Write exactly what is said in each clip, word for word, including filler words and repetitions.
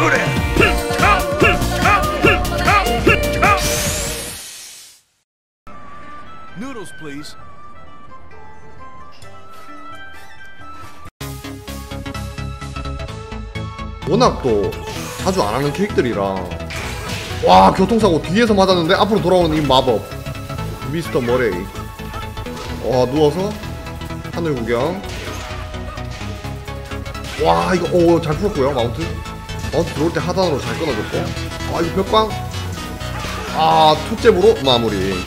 그래. Noodles, please. 워낙 또 자주 안 하는 캐릭터들이라. 와, 교통사고 뒤에서 맞았는데 앞으로 돌아오는 이 마법 미스터 머레이. 와, 누워서 하늘 구경. 와, 이거 오 잘 풀었고요. 마운트 마운트 들어올 때 하단으로 잘 끊어줬고. 아, 이거 벽광. 아, 투잽으로 마무리.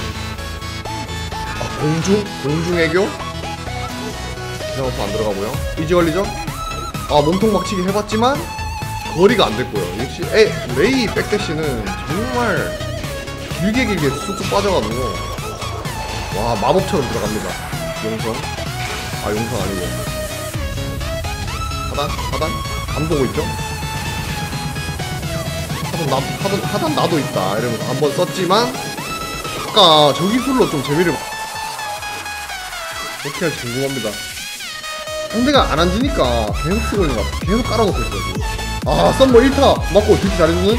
아, 공중 공중애교 이상한 안 들어가고요. 이지 걸리죠? 아, 몸통 박치기 해봤지만 거리가 안 됐고요. 역시 에 레이 백대시는 정말 길게 길게 쑥쑥 빠져가지고 와, 마법처럼 들어갑니다. 용선. 아, 용선 아니고 하단 하단 감 보고 있죠? 하단 나 하단 하단 나도 있다 이러면서 한번 썼지만 아까 저 기술로 좀 재미를 어떻게 할지 궁금합니다. 상대가 안 앉으니까 계속 쓰고 있는 것 같아. 계속 깔아놓고 있어요 지금. 아, 썸머 일 타 맞고 딜 잘해주는.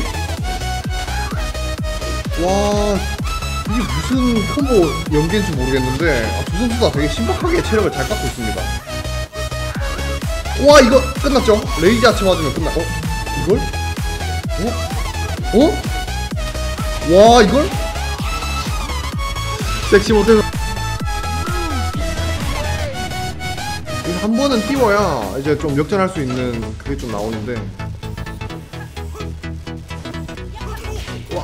와, 이게 무슨 콤보 연계인지 모르겠는데 아, 두 선수 다 되게 신박하게 체력을 잘 깎고 있습니다. 와, 이거 끝났죠? 레이지 아치 맞으면 끝나. 어? 이걸? 어? 어? 와, 이걸? 섹시 못해서 한 번은 띄워야 이제 좀 역전할 수 있는 그게 좀 나오는데. 와.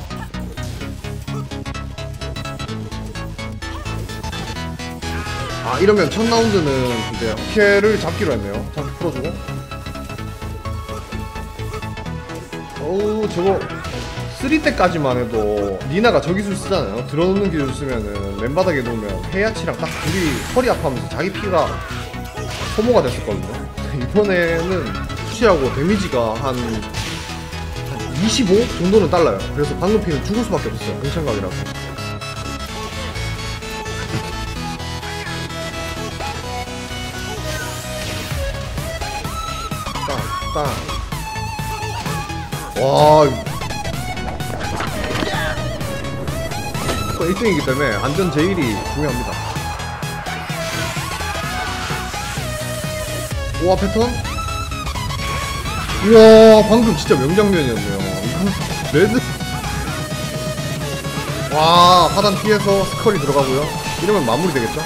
아, 이러면 첫 라운드는 이제 어케를 잡기로 했네요. 잡기 풀어주고. 어우, 저거 삼 때까지만 해도 니나가 저 기술 쓰잖아요. 들어놓는 기술 쓰면은 맨바닥에 놓으면 헤야치랑 딱 둘이 허리 아파하면서 자기 피가 소모가 됐었거든요. 이번에는 푸시하고 데미지가 한, 한 이십오 정도는 달라요. 그래서 방금 피는 죽을 수밖에 없었어요. 긍창각이라서. 땅, 땅. 와, 일 등이기 때문에 안전 제일이 중요합니다. 우와, 패턴? 우와, 방금 진짜 명장면이었네요. 레드. 와, 하단 피해서 스컬이 들어가고요. 이러면 마무리 되겠죠?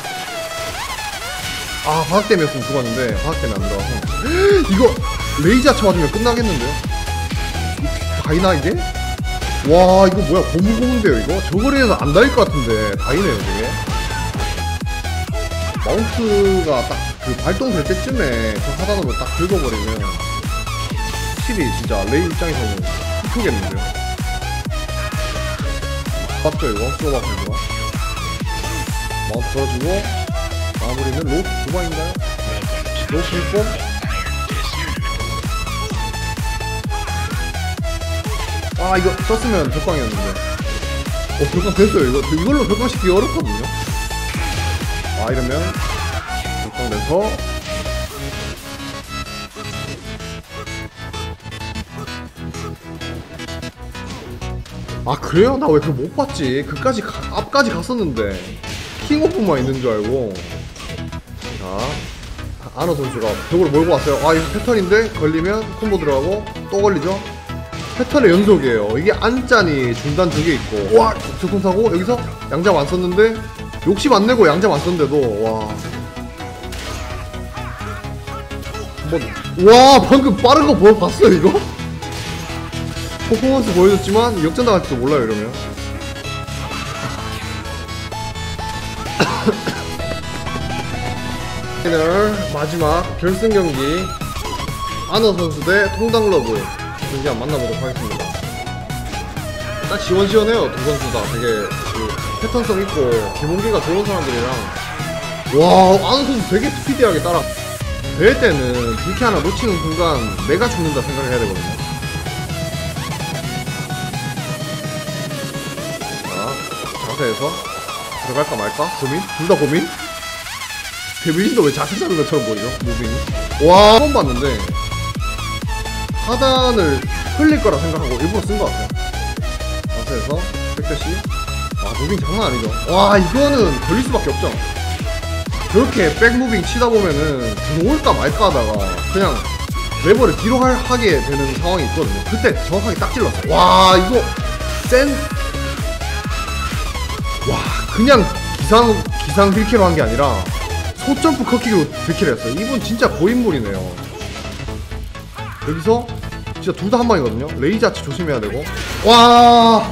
아, 바닥 때문이었으면 죽었는데 바닥 때문에 안 들어가서. 이거 레이저 아치 맞으면 끝나겠는데요? 다이나 이게? 와, 이거 뭐야, 고무고무인데요 이거? 저거리에서 안 닿을 것 같은데 다이네요 되게. 마운트가 딱 그 발동될 때쯤에 저 하단으로 딱 긁어버리면 확실히 진짜 레이 입장에서는 슬프겠는데요. 맞죠 이거? 쏘박스가 마운트 걸어주고 마무리는 로프 두 방인가요? 로프 일 번. 아, 이거 썼으면 벽광이었는데. 어, 벽광 됐어요. 이거 이걸로 벽광 시키기 어렵거든요. 아, 이러면 벽광 돼서 아, 그래요? 나 왜 그거 못 봤지? 그까지 가, 앞까지 갔었는데 킹 오프만 있는 줄 알고. 자, 아너 선수가 벽으로 몰고 왔어요. 아, 이거 패턴인데 걸리면 콤보 들어가고 또 걸리죠? 패턴의 연속이에요. 이게 안짜니 중단 두 개 있고. 와, 교통사고 여기서 양잡 안 썼는데 욕심 안 내고 양잡 안 썼는데도 와. 한번. 와, 방금 빠른 거 보, 봤어요 이거? 퍼포먼스 보여줬지만 역전 당할지도 몰라요 이러면. 마지막 결승 경기 아너 선수 대 통당러브 경기 한번 만나보도록 하겠습니다. 딱 시원시원해요. 두 선수 다 되게 그 패턴성 있고 기본기가 좋은 사람들이랑. 와, 아너 선수 되게 스피디하게 따라. 대회 때는 딜캐 하나 놓치는 순간 내가 죽는다 생각을 해야 되거든요. 자, 자세에서 들어갈까 말까? 고민? 둘 다 고민? 데미지도 왜 자세 잡는 것처럼 보이죠? 무빙이. 와, 처음 봤는데 하단을 흘릴 거라 생각하고 일부러 쓴 것 같아요. 자세에서 백대시. 아 무빙 장난 아니죠. 와 이거는 걸릴 수밖에 없죠. 저렇게 백무빙 치다 보면은 들어올까 말까 하다가 그냥 레버를 뒤로 할, 하게 되는 상황이 있거든요. 그때 정확하게 딱 찔렀어요. 와 이거 센. 와 그냥 기상 기상 딜키로 한 게 아니라 소점프 컷킥으로 딜키를 했어요. 이분 진짜 고인물이네요. 여기서 진짜 둘 다 한 방이거든요. 레이저 아치 조심해야 되고. 와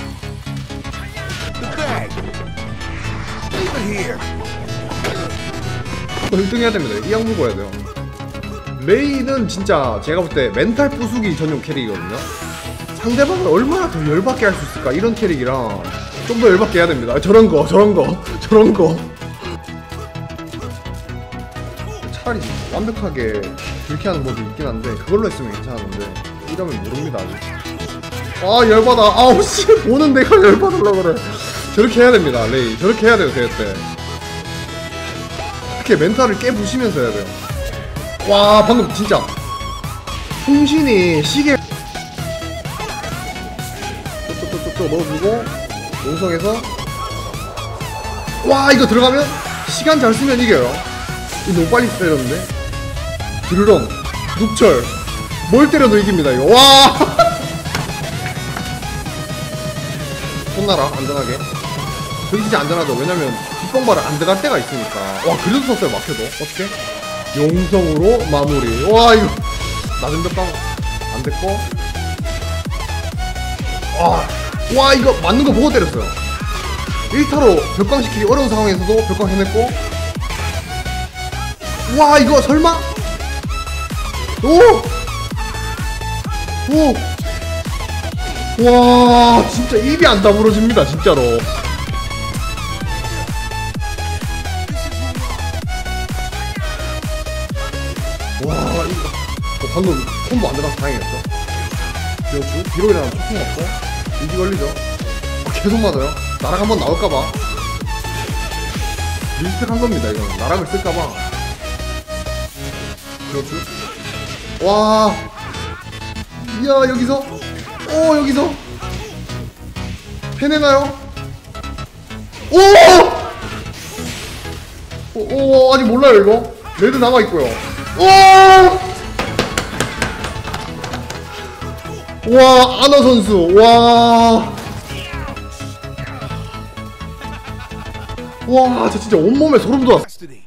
일 등 해야 됩니다. 이 악물 거야 돼요. 레이는 진짜 제가 볼 때 멘탈 부수기 전용 캐릭이거든요. 상대방을 얼마나 더 열받게 할 수 있을까 이런 캐릭이랑 좀 더 열받게 해야 됩니다. 저런 거 저런 거 저런 거 차라리 완벽하게 그렇게 하는 법이 있긴 한데 그걸로 했으면 괜찮았는데 이러면 모릅니다 아직. 아 열받아. 아우 씨 보는 내가 열받으려고 그래. 저렇게 해야 됩니다. 레이 저렇게 해야 돼요. 대회 때 이렇게 멘탈을 깨부시면서 해야 돼요. 와 방금 진짜 풍신이 시계 쪽쪽쪽쪽 넣어주고 용성에서 와 이거 들어가면 시간 잘 쓰면 이겨요. 이거 너무 빨리 때렸는데 드르렁 눕철 뭘 때려도 이깁니다 이거. 와 혼나라 안전하게. 여기 진짜 안전하죠. 왜냐면 뒷방발을 안 들어갈 때가 있으니까. 와 그래도 썼어요. 막혀도 어떻게 용성으로 마무리. 와 이거 낮은 벽방 안됐고. 와, 와 이거 맞는 거 보고 때렸어요. 일 타로 벽광 시키기 어려운 상황에서도 벽광 해냈고. 와 이거 설마? 오! 오! 와 진짜 입이 안 다물어집니다 진짜로. 와 이거 어, 방금 콤보 안 들어가서 다행이었죠. 기어주 뒤로 일어나면 초킹 없고 인지 걸리죠. 아, 계속 맞아요. 나락 한번 나올까봐 리스펙 한 겁니다. 이거는 나락을 쓸까봐. 기어주 와 이야 여기서 오 여기서 해내나요? 오! 오, 오 아직 몰라요 이거. 레드 남아있고요. 오! 와 아너 선수 와. 와 저 진짜 온몸에 소름 돋았어.